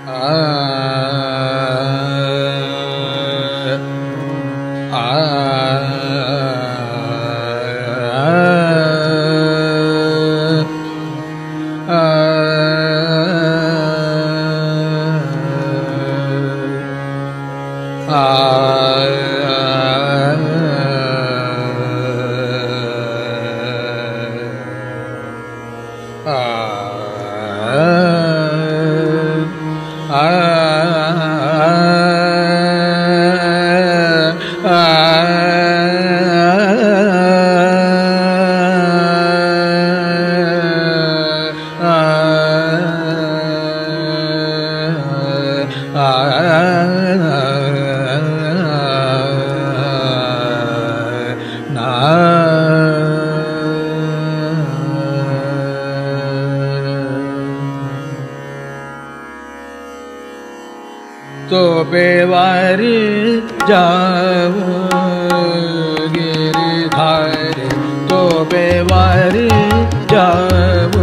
तो बेवारी जाऊं गिरधारी, तो बेवारी जाऊं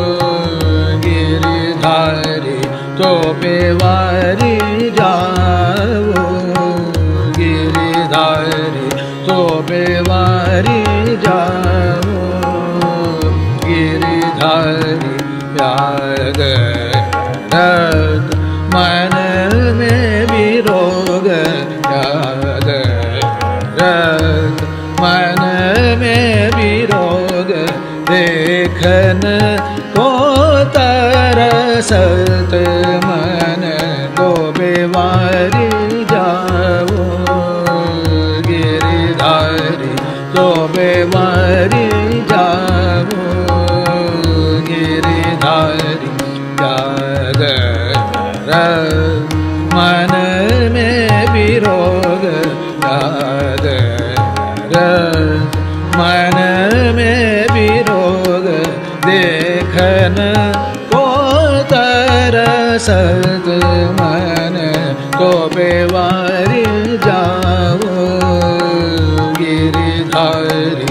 गिरधारी, तो बेवारी जाऊं गिरधारी, तो बेवारी जाऊं गिरधारी। त्याग मन में विरोग, त्याग मन में विरोग, देखन को तरसत मन। तो बेवारी जाओ गिरधारी, तो बेवारी जाओ गिरधारी। त्याग मन में विरोग, त्याग मन में विरोग, देखन को तरसत मन। तो बेवारी जाओ गिरधारी।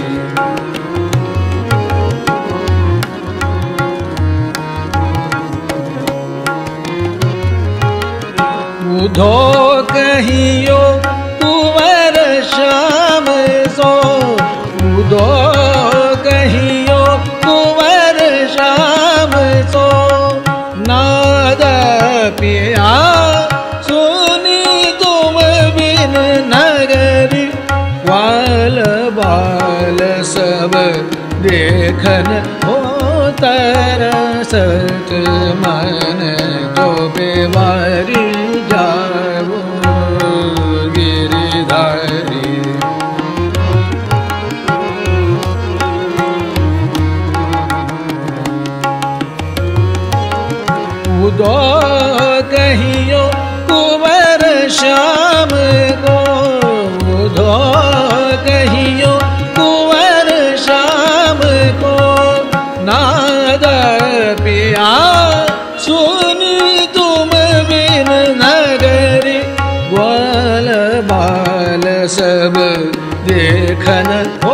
उधो कहियो कुंवर श्याम सो, उधो कहियो कुंवर श्याम सो। नाद पिया सुनी तुम बिन नगरी, ग्वाल बाल सब देखन हो तरसत मन। तो बेवारी जाओ गिरधारी। उदो कहियो कुंवर श्याम को, उदो कहियो कुंवर श्याम को। नाद पिया सुनी तुम बिन नगरी, ग्वाल बाल सब देखन हो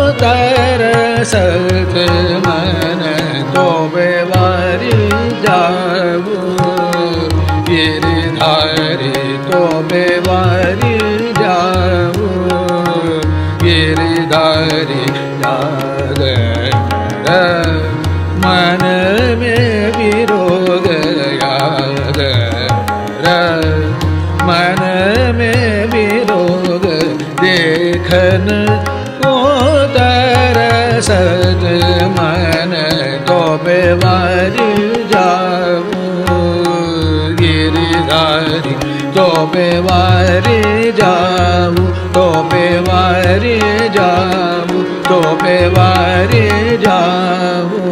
तरसत मन। तो बेवारी जाओ गिरधारी, तो बेवारी जाओ गिरधारी। त्याग मन में विरोग, त्याग मन में विरोग, देखन को तरसत मन। तो बेवारी जाओ गिरधारी, तो बेवारी जाओ, तो बेवारी जाओ, तो बेवारी जाओ।